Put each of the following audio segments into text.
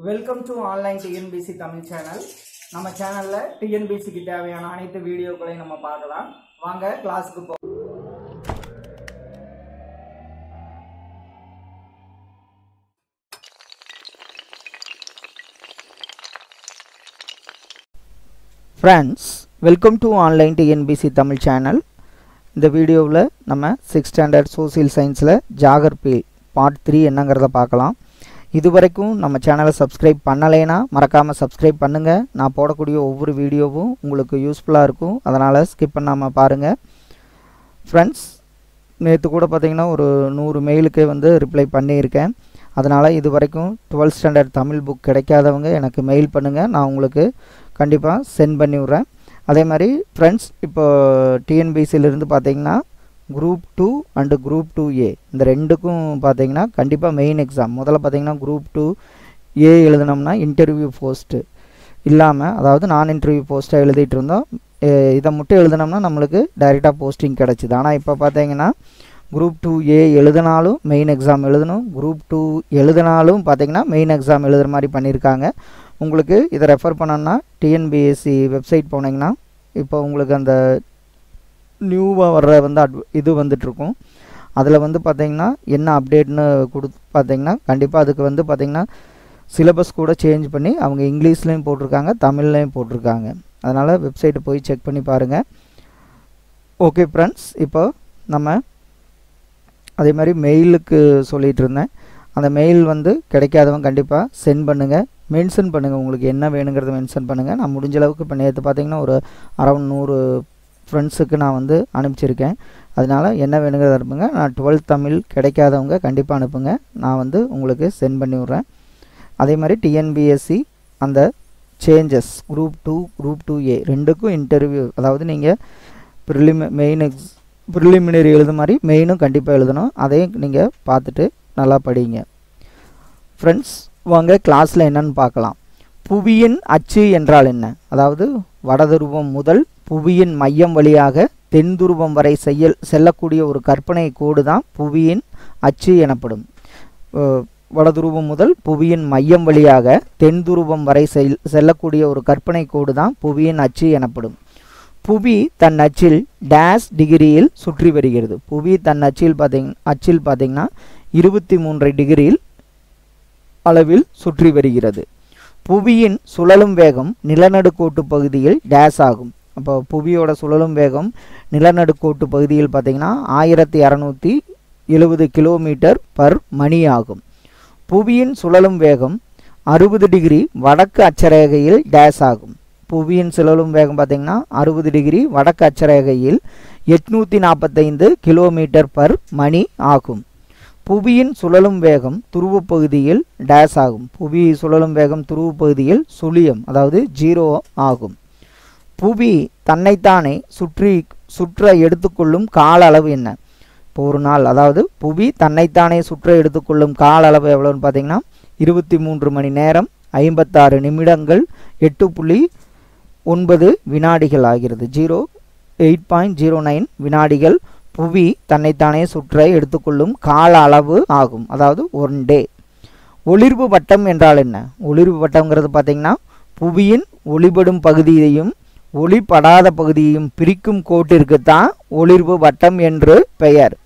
Welcome to online TNPSC Tamil channel. நம்ம சேனல்ல டிஎன்பிசிக்கு தேவையான அனைத்து வீடியோக்களையும் நம்ம பார்க்கலாம். வாங்க கிளாஸுக்கு போ. Friends, welcome to online TNPSC Tamil channel. இந்த வீடியோவில் நம்ம 6th ஸ்டாண்டர்ட் சோசியல் சயின்ஸில் ஜாகிரபி பார்ட் 3 என்னங்கிறத பார்க்கலாம். இதுவரைக்கும் நம்ம சேனலை சப்ஸ்கிரைப் பண்ணலைன்னா மறக்காமல் சப்ஸ்கிரைப் பண்ணுங்கள். நான் போடக்கூடிய ஒவ்வொரு வீடியோவும் உங்களுக்கு யூஸ்ஃபுல்லாக இருக்கும், அதனால் ஸ்கிப் பண்ணாமல் பாருங்கள். ஃப்ரெண்ட்ஸ், நேற்று கூட பார்த்திங்கன்னா ஒரு 100 மெயிலுக்கு ரிப்ளை பண்ணியிருக்கேன். அதனால் இது வரைக்கும் 12th ஸ்டாண்டர்ட் தமிழ் புக் கிடைக்காதவங்க எனக்கு மெயில் பண்ணுங்கள், நான் உங்களுக்கு கண்டிப்பாக சென்ட் பண்ணி விட்றேன். அதே மாதிரி ஃப்ரெண்ட்ஸ், இப்போ டிஎன்பிசியிலிருந்து பார்த்திங்கன்னா குரூப் 2 அண்டு குரூப் 2A இந்த ரெண்டுக்கும் பார்த்திங்கன்னா கண்டிப்பாக மெயின் எக்ஸாம். முதல்ல பார்த்திங்கன்னா குரூப் 2A எழுதினோம்னா இன்டர்வியூ போஸ்ட்டு இல்லாமல், அதாவது நான் இன்டர்வியூ போஸ்ட்டாக எழுதிட்டு இருந்தோம். இதை மட்டும் எழுதினோம்னா நம்மளுக்கு டைரெக்டாக போஸ்டிங் கிடச்சிது. ஆனால் இப்போ பார்த்திங்கன்னா குரூப் 2A எழுதினாலும் மெயின் எக்ஸாம் எழுதணும், குரூப் 2 எழுதினாலும் பார்த்திங்கன்னா மெயின் எக்ஸாம் எழுதுகிற மாதிரி பண்ணியிருக்காங்க. உங்களுக்கு இதை ரெஃபர் பண்ணோன்னா டிஎன்பிஎஸ்சி வெப்சைட் போனீங்கன்னா இப்போ உங்களுக்கு அந்த நியூவாக வர்ற இது வந்துட்டுருக்கும். அதில் பார்த்திங்கன்னா என்ன அப்டேட்னு பார்த்திங்கன்னா கண்டிப்பாக அதுக்கு பார்த்திங்கன்னா சிலபஸ் கூட சேஞ்ச் பண்ணி அவங்க இங்கிலீஷ்லேயும் போட்டிருக்காங்க, தமிழ்லேயும் போட்டிருக்காங்க. அதனால் வெப்சைட்டை போய் செக் பண்ணி பாருங்கள். ஓகே ஃப்ரெண்ட்ஸ், இப்போ நம்ம அதே மாதிரி மெயிலுக்கு சொல்லிகிட்டு இருந்தேன். அந்த மெயில் கிடைக்காதவங்க கண்டிப்பாக சென்ட் பண்ணுங்கள், மென்ஷன் பண்ணுங்கள், உங்களுக்கு என்ன வேணுங்கிறத மென்ஷன் பண்ணுங்கள். நான் முடிஞ்ச அளவுக்கு இப்போ நேற்று பார்த்திங்கன்னா ஒரு அரௌண்ட் 100 ஃப்ரெண்ட்ஸுக்கு நான் அனுப்பிச்சிருக்கேன். அதனால் என்ன வேணுங்கிறத அனுப்புங்க. நான் 12th தமிழ் கிடைக்காதவங்க கண்டிப்பாக அனுப்புங்க, நான் உங்களுக்கு சென்ட் பண்ணி விட்றேன். அதே மாதிரி டிஎன்பிஎஸ்சி அந்த சேஞ்சஸ் குரூப் 2 குரூப் 2A ரெண்டுக்கும் இன்டர்வியூ, அதாவது நீங்கள் ப்ரிலிமினரி எழுத மாதிரி மெயினும் கண்டிப்பாக எழுதணும். அதையும் நீங்கள் பார்த்துட்டு நல்லா படிங்க. ஃப்ரெண்ட்ஸ், வாங்க கிளாஸில் என்னன்னு பார்க்கலாம். புவியின் அச்சு என்றால் என்ன? அதாவது வடதுருவம் முதல் புவியின் மையம் வழியாக தென் துருவம் வரை செல்லக்கூடிய ஒரு கற்பனை கோடு தான் புவியின் அச்சு எனப்படும். வடதுருவம் முதல் புவியின் மையம் வழியாக தென் துருவம் வரை செல்லக்கூடிய ஒரு கற்பனை கோடு தான் புவியின் அச்சு எனப்படும். புவி தன் அச்சில் டேஷ் டிகிரியில் சுற்றி வருகிறது. புவி தன் அச்சில் பார்த்தீங்கன்னா 23 டிகிரியில் அளவில் சுற்றி வருகிறது. புவியின் சுழலும் வேகம் நிலநடுக்கோட்டு பகுதியில் டேஷ் ஆகும். அப்போ புவியோட சுழலும் வேகம் நிலநடுக்கோட்டு பகுதியில் பார்த்திங்கன்னா 1670 கிலோமீட்டர் பர் மணி ஆகும். புவியின் சுழலும் வேகம் 60 டிகிரி வடக்கு அட்சரேகையில் டேஷ் ஆகும். புவியின் சுழலும் வேகம் பார்த்திங்கன்னா 60 டிகிரி வடக்கு அட்சரேகையில் 845 கிலோமீட்டர் பர் மணி ஆகும். புவியின் சுழலும் வேகம் துருவ பகுதியில் டேஷ் ஆகும். புவி சுழலும் வேகம் துருவ பகுதியில் சுழியம், அதாவது 0 ஆகும். புவி தன்னைத்தானே சுற்ற எடுத்துக்கொள்ளும் கால அளவு என்ன? இப்போ ஒரு நாள், அதாவது புவி தன்னைத்தானே சுற்ற எடுத்துக்கொள்ளும் கால அளவு எவ்வளோன்னு பார்த்தீங்கன்னா 23 மணி நேரம் 56 நிமிடங்கள் 8.9 வினாடிகள் ஆகிறது. 8.09 வினாடிகள் புவி தன்னைத்தானே சுற்ற எடுத்துக்கொள்ளும் கால அளவு ஆகும், அதாவது 1 டே. ஒளிர்வு வட்டம் என்றால் என்ன? ஒளிர்வு வட்டம்ங்கிறது பார்த்தீங்கன்னா புவியின் ஒளிபடும் பகுதியையும் ஒளிப்படாத பகுதியையும் பிரிக்கும் கோட்டிற்கு தான் ஒளிர்வு வட்டம் என்று பெயர்.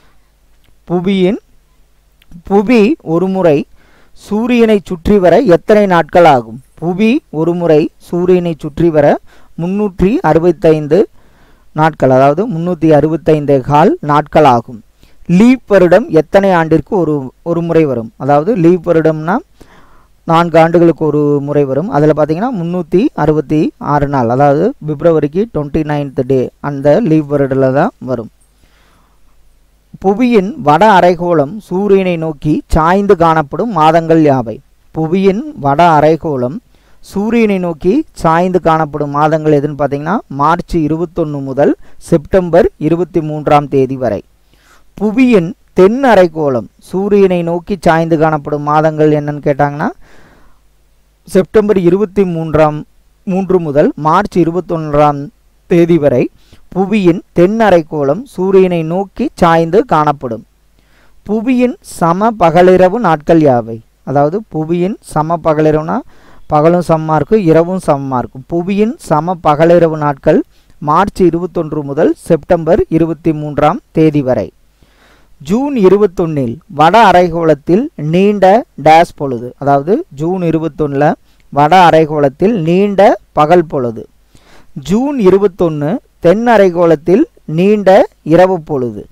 புவி ஒரு முறை சூரியனை சுற்றி வர எத்தனை நாட்கள் ஆகும்? புவி ஒரு முறை சூரியனை சுற்றி வர 365 நாட்கள், அதாவது 365 நாட்கள் ஆகும். லீப் வருடம் எத்தனை ஆண்டிற்கு ஒரு முறை வரும்? அதாவது லீப் வருடம்னா 4 ஆண்டுகளுக்கு ஒரு முறை வரும். அதில் பார்த்தீங்கன்னா 366 நாள், அதாவது பிப்ரவரிக்கு 29th டே அந்த லீப் வருடத்தில் தான் வரும். புவியின் வட அரைக்கோளம் சூரியனை நோக்கி சாய்ந்து காணப்படும் மாதங்கள் யாவை? புவியின் வட அரைக்கோளம் சூரியனை நோக்கி சாய்ந்து காணப்படும் மாதங்கள் எதுன்னு பார்த்தீங்கன்னா மார்ச் 21 முதல் செப்டம்பர் 23ஆம் தேதி வரை. புவியின் தென் அரைக்கோளம் சூரியனை நோக்கி சாய்ந்து காணப்படும் மாதங்கள் என்னன்னு கேட்டாங்கன்னா செப்டம்பர் 23 முதல் மார்ச் 21ஆம் தேதி வரை புவியின் தென் அரைக்கோளம் சூரியனை நோக்கி சாய்ந்து காணப்படும். புவியின் சம பகலிரவு நாட்கள் யாவை? அதாவது புவியின் சம பகலிரவுனா பகலும் சமமாக இருக்கும், இரவும் சமமாக இருக்கும். புவியின் சம பகலிரவு நாட்கள் மார்ச் 21 முதல் செப்டம்பர் 23ஆம் தேதி வரை. ஜூன் 21 வட அரைக்கோளத்தில் நீண்ட டேஸ் பொழுது, அதாவது ஜூன் 21 வட அரைக்கோளத்தில் நீண்ட பகல் பொழுது. ஜூன் 21 தென் அரைக்கோளத்தில் நீண்ட இரவு பொழுது.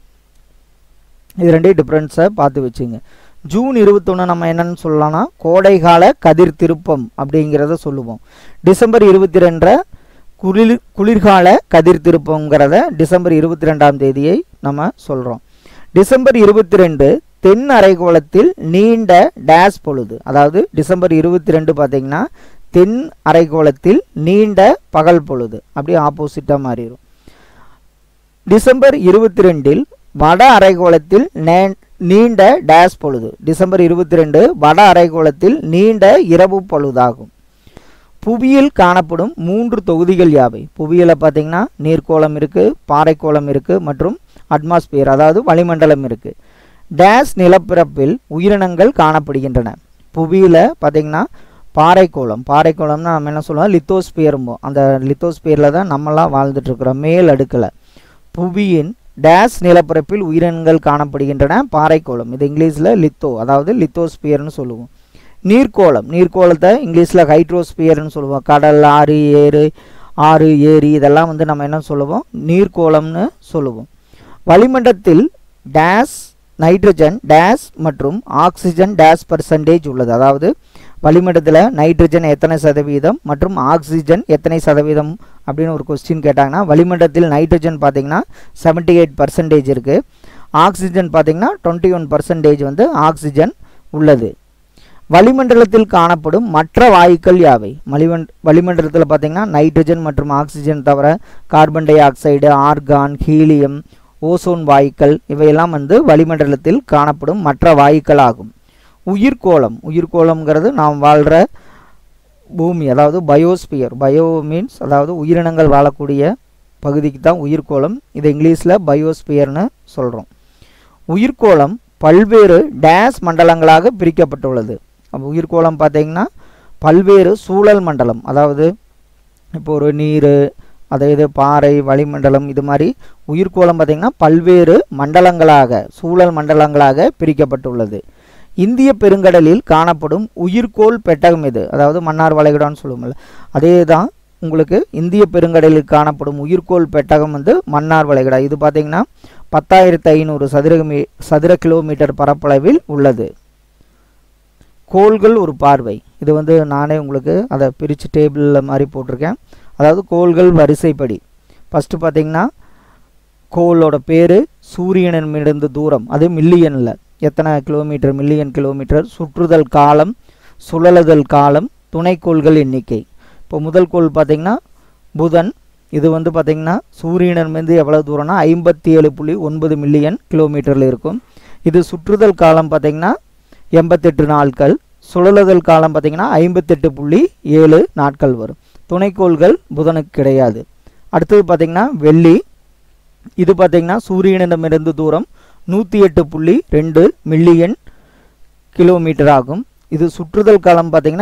இது ரெண்டே டிஃப்ரென்ஸை பார்த்து வச்சுங்க. ஜூன் 21 நம்ம என்னன்னு சொல்லலாம்னா கோடைகால கதிர் திருப்பம் அப்படிங்கிறத சொல்லுவோம். டிசம்பர் 22 குளிர்கால கதிர் திருப்பங்கிறத டிசம்பர் 22ஆம் தேதியை நம்ம சொல்கிறோம். டிசம்பர் 22 தென் அரைக்கோளத்தில் நீண்ட டேஸ் பொழுது, அதாவது டிசம்பர் 22 பார்த்தீங்கன்னா தென் அரைக்கோளத்தில் நீண்ட பகல் பொழுது, அப்படியே ஆப்போசிட்டாக மாறிடும். டிசம்பர் 22 வட அரைக்கோளத்தில் நீண்ட டேஸ் பொழுது, டிசம்பர் 22 வட அரைக்கோளத்தில் நீண்ட இரவு பொழுதாகும். புவியில் காணப்படும் 3 தொகுதிகள் யாவை? புவியில் பார்த்தீங்கன்னா நீர்க்கோளம் இருக்குது, பாறைக்கோளம் இருக்குது மற்றும் அட்மாஸ்பியர் அதாவது வளிமண்டலம் இருக்குது. டேஸ் நிலப்பரப்பில் உயிரினங்கள் காணப்படுகின்றன. புவியில் பார்த்தீங்கன்னா பாறைக்கோளம்னா நம்ம என்ன சொல்லுவோம், லித்தோஸ்பியரும்போம். அந்த லித்தோஸ்பியரில் தான் நம்மளாம் வாழ்ந்துட்டுருக்குறோம், மேல் அடுக்கில். புவியின் டேஸ் நிலப்பரப்பில் உயிரினங்கள் காணப்படுகின்றன, பாறைக்கோளம். இது இங்கிலீஷில் லித்தோ அதாவது லித்தோஸ்பியர்னு சொல்லுவோம். நீர்க்கோளத்தை இங்கிலீஷில் ஹைட்ரோஸ்பியர்னு சொல்லுவோம். கடல், ஆறு, ஏரி இதெல்லாம் வந்து நம்ம என்ன சொல்லுவோம், நீர்க்கோளம்னு சொல்லுவோம். வளிமண்டலத்தில் டேஸ் நைட்ரஜன் டேஸ் மற்றும் ஆக்சிஜன் டேஸ் பர்சன்டேஜ் உள்ளது. அதாவது வளிமண்டலத்தில் நைட்ரஜன் எத்தனை சதவீதம் மற்றும் ஆக்சிஜன் எத்தனை சதவீதம் அப்படின்னு ஒரு கொஸ்டின் கேட்டாங்கன்னா, வளிமண்டலத்தில் நைட்ரஜன் பார்த்தீங்கன்னா 78% இருக்குது, ஆக்சிஜன் பார்த்தீங்கன்னா 21% வந்து ஆக்சிஜன் உள்ளது. வளிமண்டலத்தில் காணப்படும் மற்ற வாயுக்கள் யாவை? வளிமண்டலத்தில் பார்த்தீங்கன்னா நைட்ரஜன் மற்றும் ஆக்சிஜன் தவிர carbon dioxide, argon, helium, ozone வாயுக்கள் இவையெல்லாம் வந்து வளிமண்டலத்தில் காணப்படும் மற்ற வாயுக்கள் ஆகும். உயிர்கோளம்ங்கிறது நாம் வாழ்கிற பூமி, அதாவது பயோஸ்பியர். பயோ மீன்ஸ் அதாவது உயிரினங்கள் வாழக்கூடிய பகுதிக்கு தான் உயிர்கோளம். இது இங்கிலீஷில் பயோஸ்பியர்னு சொல்கிறோம். உயிர்கோளம் பல்வேறு டேஸ் மண்டலங்களாக பிரிக்கப்பட்டுள்ளது. அப்போ உயிர்கோளம் பார்த்தீங்கன்னா பல்வேறு சூழல் மண்டலம், அதாவது இப்போ ஒரு நீர், அதாவது பாறை, வளிமண்டலம், இது மாதிரி உயிர்கோளம் பார்த்திங்கன்னா பல்வேறு மண்டலங்களாக சூழல் மண்டலங்களாக பிரிக்கப்பட்டுள்ளது. இந்திய பெருங்கடலில் காணப்படும் உயிர்கோள் பெட்டகம் எது? அதாவது மன்னார் வளைகுடான்னு சொல்லுவோம்ல, அதே தான் உங்களுக்கு இந்திய பெருங்கடலில் காணப்படும் உயிர்கோள் பெட்டகம் வந்து மன்னார் வளைகுடா. இது பார்த்திங்கன்னா 10,500 சதுர கிலோமீட்டர் பரப்பளவில் உள்ளது. கோள்கள் ஒரு பார்வை, இது வந்து நானே உங்களுக்கு அதை பிரித்து டேபிளில் மாதிரி போட்டிருக்கேன். அதாவது கோள்கள் வரிசைப்படி ஃபஸ்ட்டு பார்த்திங்கன்னா கோளோட பேர், சூரியனிடமிருந்து தூரம், அது மில்லியனில் எத்தனை கிலோமீட்டர், மில்லியன் கிலோமீட்டர், சுற்றுதல் காலம், சுழலுதல் காலம், துணைக்கோள்கள் எண்ணிக்கை. இப்போ முதல் கோள் பார்த்திங்கன்னா புதன், இது வந்து பார்த்திங்கன்னா சூரியனிடமிருந்து எவ்வளோ தூரம்னா 57.9 மில்லியன் கிலோமீட்டரில் இருக்கும். இது சுற்றுதல் காலம் பார்த்திங்கன்னா 88 நாட்கள், சுழலுதல் காலம் பார்த்திங்கன்னா 58.7 நாட்கள் வரும். துணைக்கோள்கள் புதனுக்கு கிடையாது. அடுத்தது பார்த்திங்கன்னா வெள்ளி, இது பார்த்திங்கன்னா சூரியனிடமிருந்து தூரம் 108.2 மில்லியன் கிலோமீட்டர் ஆகும். இது சுற்றுதல் காலம் பார்த்திங்கன்னா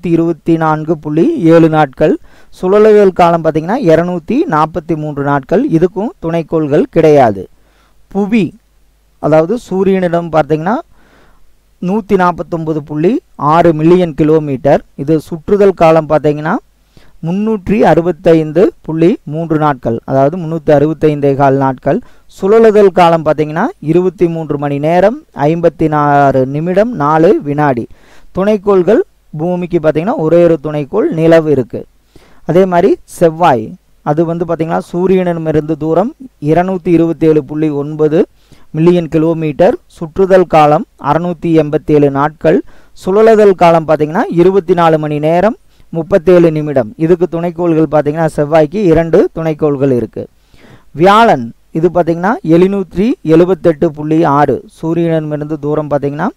224.7 நாட்கள், சுழலுதல் காலம் பார்த்திங்கன்னா 243 நாட்கள். இதுக்கும் துணைக்கோள்கள் கிடையாது. புவி அதாவது சூரியனிடம் பார்த்திங்கன்னா 149.6 மில்லியன் கிலோமீட்டர். இது சுற்றுதல் காலம் பார்த்திங்கன்னா 365.3 நாட்கள், அதாவது 365.4 நாட்கள். சுழலுதல் காலம் பார்த்திங்கன்னா 23 மணி நேரம் 56 நிமிடம் 4 வினாடி. துணைக்கோள்கள் பூமிக்கு பார்த்திங்கன்னா ஒரே ஒரு துணைக்கோள் நிலவு இருக்குது. அதே மாதிரி செவ்வாய், அது வந்து பார்த்திங்கன்னா சூரியனிடமிருந்து தூரம் 227.9 மில்லியன் கிலோமீட்டர், சுற்றுதல் காலம் 687 நாட்கள், சுழலுதல் காலம் பார்த்திங்கன்னா 24 மணி நேரம் 37 நிமிடம். இதுக்கு துணைக்கோள்கள் பார்த்திங்கன்னா செவ்வாய்க்கு 2 துணைக்கோள்கள் இருக்குது. வியாழன், இது பார்த்திங்கன்னா 778.6 சூரியனிடமிருந்து தூரம் பார்த்திங்கன்னா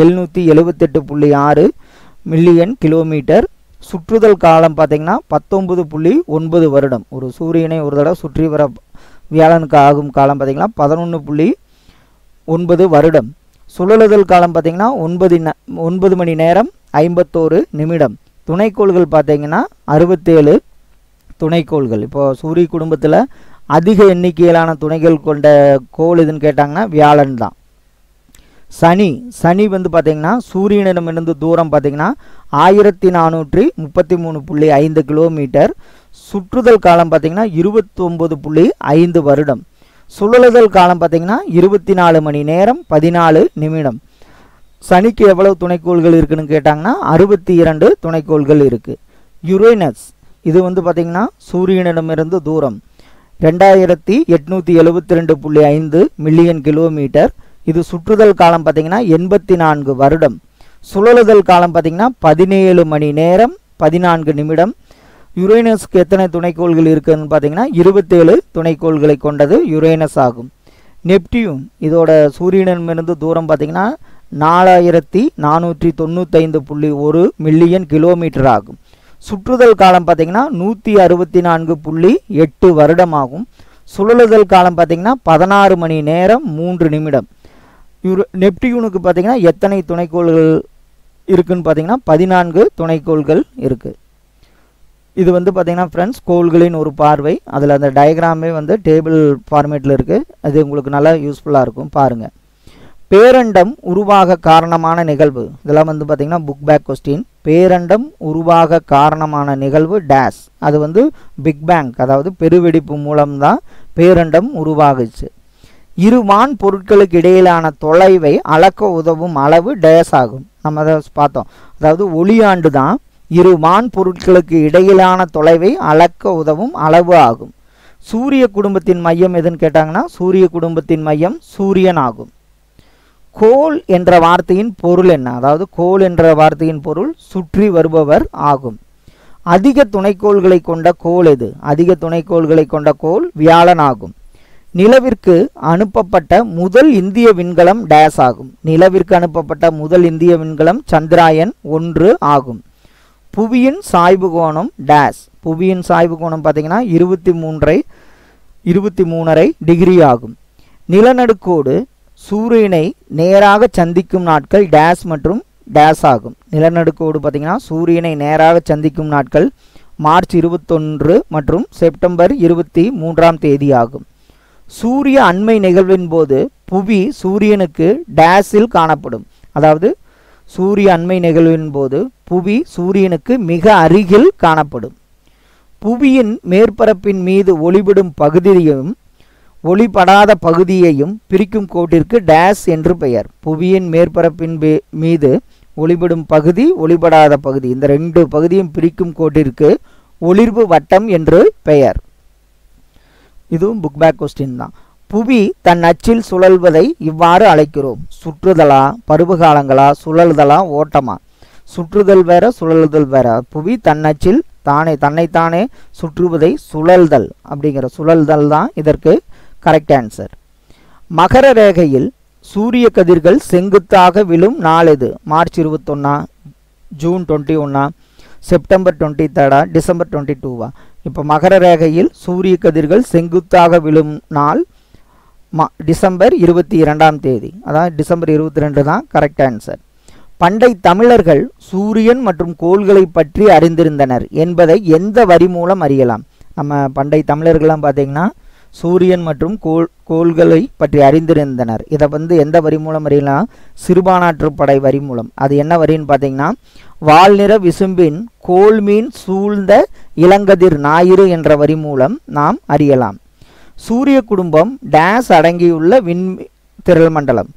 778.6 மில்லியன் கிலோமீட்டர், சுற்றுதல் காலம் பார்த்திங்கன்னா 19.9 வருடம். ஒரு சூரியனை ஒரு தடவை சுற்றி வர வியாழனுக்கு ஆகும் காலம் பார்த்திங்கன்னா 11.9 வருடம். சுழலுதல் காலம் பார்த்திங்கன்னா 9 மணி நேரம் 51 நிமிடம். துணைக்கோள்கள் பார்த்திங்கன்னா 67 துணைக்கோள்கள். இப்போது சூரிய குடும்பத்தில் அதிக எண்ணிக்கையிலான துணைகள் கொண்ட கோள் எதுன்னு கேட்டாங்கன்னா வியாழன் தான். சனி வந்து பார்த்திங்கன்னா சூரியனிடமிருந்து தூரம் பார்த்திங்கன்னா 1433.5 கிலோமீட்டர். சுற்றுதல் காலம் பார்த்திங்கன்னா 29.5 வருடம். சுழலுதல் காலம் பார்த்திங்கன்னா 24 மணி நேரம் 14 நிமிடம். சனிக்கு எவ்வளவு துணைக்கோள்கள் இருக்குன்னு கேட்டாங்கன்னா 62 துணைக்கோள்கள் இருக்குது. யுரேனஸ் இது வந்து பார்த்திங்கன்னா சூரியனிடமிருந்து தூரம் 2872.5 மில்லியன் கிலோமீட்டர். இது சுற்றுதல் காலம் பார்த்திங்கன்னா 84 வருடம். சுழலுதல் காலம் பார்த்திங்கன்னா 17 மணி நேரம் 14 நிமிடம். யுரேனஸ்க்கு எத்தனை துணைக்கோள்கள் இருக்குதுன்னு பார்த்திங்கன்னா 27 துணைக்கோள்களை கொண்டது யுரேனஸ் ஆகும். நெப்டியூன் இதோட சூரியனிடமிருந்து தூரம் பார்த்திங்கன்னா 4495.1 மில்லியன் கிலோமீட்டர் ஆகும். சுற்றுதல் காலம் பார்த்திங்கன்னா 164.8 வருடமாகும். சுழலுதல் காலம் பார்த்திங்கன்னா 16 மணி நேரம் 3 நிமிடம். நெப்டியூனுக்கு பார்த்திங்கன்னா எத்தனை துணைக்கோள்கள் இருக்குதுன்னு பார்த்திங்கன்னா 14 துணைக்கோள்கள் இருக்குது. இது வந்து பார்த்திங்கன்னா ஃப்ரெண்ட்ஸ் கோள்களின் ஒரு பார்வை. அதில் அந்த டயக்ராமே வந்து டேபிள் ஃபார்மேட்டில் இருக்குது. அது உங்களுக்கு நல்லா யூஸ்ஃபுல்லாக இருக்கும், பாருங்கள். பேரண்டம் உருவாக காரணமான நிகழ்வு இதெல்லாம் வந்து பார்த்திங்கன்னா புக் பேக் கொஸ்டின். பேரண்டம் உருவாக காரணமான நிகழ்வு டேஸ். அது வந்து பிக் பேங், அதாவது பெருவெடிப்பு மூலம்தான் பேரண்டம் உருவாகுச்சு. இரு வான் பொருட்களுக்கு இடையிலான தொலைவை அளக்க உதவும் அளவு டேஸ் ஆகும். நம்ம அதை பார்த்தோம். அதாவது ஒளியாண்டு தான் இரு வான் பொருட்களுக்கு இடையிலான தொலைவை அளக்க உதவும் அளவு ஆகும். சூரிய குடும்பத்தின் மையம் எதுன்னு கேட்டாங்கன்னா சூரிய குடும்பத்தின் மையம் சூரியன் ஆகும். கோள் என்ற வார்த்தையின் பொருள் என்ன? அதாவது கோள் என்ற வார்த்தையின் பொருள் சுற்றி வருபவர் ஆகும். அதிக துணைக்கோள்களை கொண்ட கோள் எது? அதிக துணைக்கோள்களை கொண்ட கோள் வியாழன் ஆகும். நிலவிற்கு அனுப்பப்பட்ட முதல் இந்திய விண்கலம் டேஸ் ஆகும். நிலவிற்கு அனுப்பப்பட்ட முதல் இந்திய விண்கலம் சந்திராயன் 1 ஆகும். புவியின் சாய்வு கோணம் டேஸ். புவியின் சாய்வு கோணம் பார்த்தீங்கன்னா 23.5 டிகிரி ஆகும். நிலநடுக்கோடு சூரியனை நேராக சந்திக்கும் நாட்கள் டேஸ் மற்றும் டேஸ் ஆகும். நிலநடுக்கோடு பார்த்தீங்கன்னா சூரியனை நேராக சந்திக்கும் நாட்கள் மார்ச் 21 மற்றும் செப்டம்பர் 23ஆம் தேதி ஆகும். சூரிய அண்மை நிகழ்வின் போது புவி சூரியனுக்கு டேஸில் காணப்படும். அதாவது சூரிய அண்மை நிகழ்வின் போது புவி சூரியனுக்கு மிக அருகில் காணப்படும். புவியின் மேற்பரப்பின் மீது ஒளிபடும் பகுதியையும் ஒளிபடாத பகுதியையும் பிரிக்கும் கோட்டிற்கு டேஸ் என்று பெயர். புவியின் மேற்பரப்பின் மீது ஒளிபடும் பகுதி, ஒளிபடாத பகுதி, இந்த ரெண்டு பகுதியும் பிரிக்கும் கோட்டிற்கு ஒளிர்வு வட்டம் என்று பெயர். இதுவும் புக் பேக் கொஸ்டின் தான். புவி தன் அச்சில் சுழல்வதை இவ்வாறு அழைக்கிறோம். சுற்றுதலா, பருவகாலங்களா, சுழல்தலா, ஓட்டமா? சுற்றுதல் வேற, சுழலுதல் வேற. புவி தன் அச்சில் தன்னைத்தானே சுற்றுவதை சுழல்தல் அப்படிங்கிற சுழல்தல் தான் இதற்கு கரெக்ட் ஆன்சர். மகர ரேகையில் சூரிய கதிர்கள் செங்குத்தாக விழும் நாள் எது? March 21, June 21, September 23, December 22. இப்போ மகர ரேகையில் சூரிய கதிர்கள் செங்குத்தாக விழும் நாள் டிசம்பர் 22ஆம் தேதி. அதாவது டிசம்பர் 22 தான் கரெக்ட் ஆன்சர். பண்டை தமிழர்கள் சூரியன் மற்றும் கோள்களை பற்றி அறிந்திருந்தனர் என்பதை எந்த வரி மூலம் அறியலாம்? நம்ம பண்டை தமிழர்கள்லாம் பார்த்தீங்கன்னா சூரியன் மற்றும் கோள்களை பற்றி அறிந்திருந்தனர். இதை வந்து எந்த வரி மூலம் அறியலாம்? சிறுபானாற்றுப்படை வரி மூலம். அது என்ன வரின்னு பார்த்தீங்கன்னா, வால்நிற விசும்பின் கோள்மீன் சூழ்ந்த இளங்கதிர் ஞாயிறு என்ற வரி மூலம் நாம் அறியலாம். சூரிய குடும்பம் டேஸ் அடங்கியுள்ள திரள் மண்டலம்.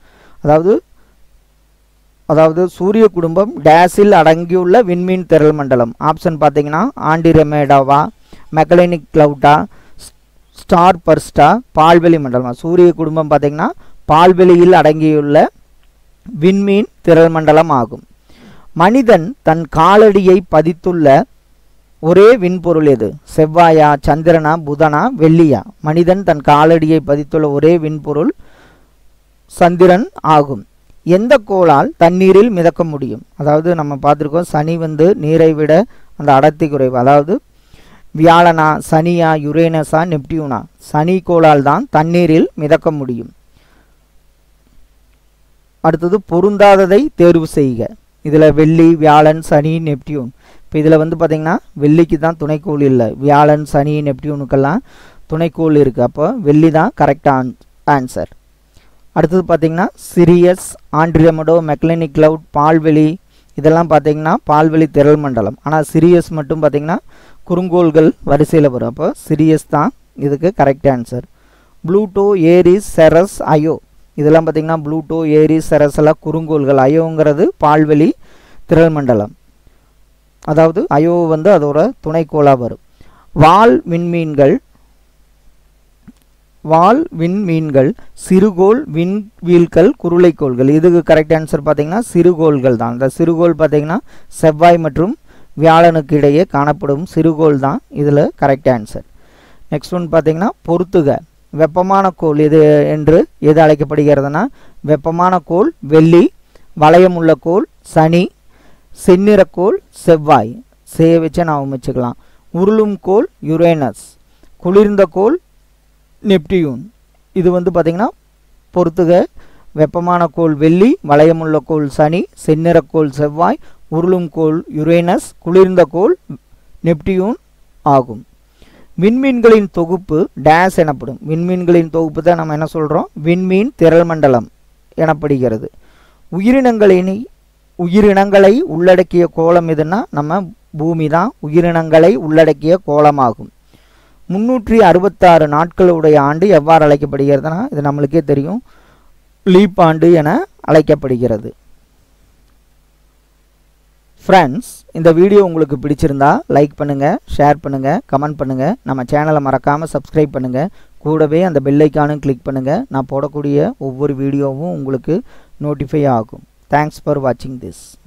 அதாவது சூரிய குடும்பம் டேஸில் அடங்கியுள்ள விண்மீன் திரள் மண்டலம். ஆப்ஷன் பார்த்தீங்கன்னா ஆண்டிரமேடாவா, மெக்கலேனிக் கிளவுட்டா, ஸ்டார் பர்ஸ்டா, பால்வெளி மண்டலம். சூரிய குடும்பம் பார்த்தீங்கன்னா பால்வெளியில் அடங்கியுள்ள விண்மீன் திரள் மண்டலம் ஆகும். மனிதன் தன் காலடியை பதித்துள்ள ஒரே விண்பொருள் எது? செவ்வாயா, சந்திரனா, புதனா, வெள்ளியா? மனிதன் தன் காலடியை பதித்துள்ள ஒரே விண்பொருள் சந்திரன் ஆகும். எந்த கோளால் தண்ணீரில் மிதக்க முடியும்? அதாவது நம்ம பார்த்துருக்கோம், சனி வந்து நீரை விட அந்த அடர்த்தி குறைவு. அதாவது வியாழனா, சனியா, யுரேனஸா, நெப்டியூனா? சனி கோளால் தான் தண்ணீரில் மிதக்க முடியும். அடுத்தது பொருந்தாததை தேர்வு செய்க. இதில் வெள்ளி, வியாழன், சனி, நெப்டியூன். இப்போ இதில் வந்து பார்த்திங்கன்னா வெள்ளிக்கு தான் துணைக்கோள் இல்லை, வியாழன், சனி, நெப்டியூனுக்கெல்லாம் துணைக்கோள் இருக்குது. அப்போ வெள்ளி தான் கரெக்டான ஆன்சர். அடுத்தது பார்த்திங்கன்னா சிரியஸ், ஆண்ட்ரியமடோ, மெக்லனிக் கிளவுட், பால்வெளி, இதெல்லாம் பார்த்திங்கன்னா பால்வெளி திரள் மண்டலம். ஆனால் சிரியஸ் மட்டும் பார்த்திங்கன்னா குறுங்கோள்கள் வரிசையில் வரும். அப்போ சிரியஸ் தான் இதுக்கு correct answer. Pluto, Eris, Ceres, Io, இதெல்லாம் பார்த்திங்கன்னா ப்ளூட்டோ, ஏரிஸ், செரஸ் எல்லாம் குறுங்கோள்கள். அயோங்கிறது பால்வெளி திரள் மண்டலம், அதாவது அயோ வந்து அதோட துணைக்கோளாக வரும். வால் விண்மீன்கள், சிறுகோள், விண்வீல்கள், குருளைக்கோள்கள். இதுக்கு கரெக்ட் ஆன்சர் பார்த்திங்கன்னா சிறுகோள்கள் தான். இந்த சிறுகோள் பார்த்திங்கன்னா செவ்வாய் மற்றும் வியாழனுக்கு இடையே காணப்படும் சிறுகோள் தான் இதில் கரெக்ட் ஆன்சர். நெக்ஸ்ட் ஒன் பார்த்திங்கன்னா பொறுத்துக. வெப்பமான கோள் எது என்று எது அழைக்கப்படுகிறதுனா, வெப்பமான கோள் வெள்ளி, வளையமுள்ள கோள் சனி, செந்நிறக்கோள் செவ்வாய், செய்ய வச்சு நாம் வச்சுக்கலாம். உருளும் கோள் யுரேனஸ், குளிர்ந்த கோள் நெப்டியூன். இது வந்து பார்த்திங்கன்னா பொறுத்துக. வெப்பமான கோள் வெள்ளி, வளையமுள்ள கோள் சனி, செந்நிறக்கோள் செவ்வாய், உருளும் கோள் யுரேனஸ், குளிர்ந்த கோள் நெப்டியூன் ஆகும். விண்மீன்களின் தொகுப்பு டேஸ் எனப்படும். விண்மீன்களின் தொகுப்பு தான் நம்ம என்ன சொல்கிறோம், விண்மீன் திரள் மண்டலம் எனப்படுகிறது. உயிரினங்களை உள்ளடக்கிய கோளம் எதுனா நம்ம பூமி தான் உயிரினங்களை உள்ளடக்கிய கோளமாகும். 366 நாட்களுடைய ஆண்டு எவ்வாறு அழைக்கப்படுகிறதுனா, இது நம்மளுக்கே தெரியும், லீப் ஆண்டு என அழைக்கப்படுகிறது. ஃப்ரெண்ட்ஸ், இந்த வீடியோ உங்களுக்கு பிடிச்சிருந்தா லைக் பண்ணுங்கள், ஷேர் பண்ணுங்கள், கமெண்ட் பண்ணுங்கள். நம்ம சேனலை மறக்காமல் சப்ஸ்கிரைப் பண்ணுங்கள். கூடவே அந்த பெல் ஐக்கானும் கிளிக் பண்ணுங்கள். நான் போடக்கூடிய ஒவ்வொரு வீடியோவும் உங்களுக்கு நோட்டிஃபை ஆகும். தேங்க்ஸ் ஃபார் வாட்சிங் திஸ்.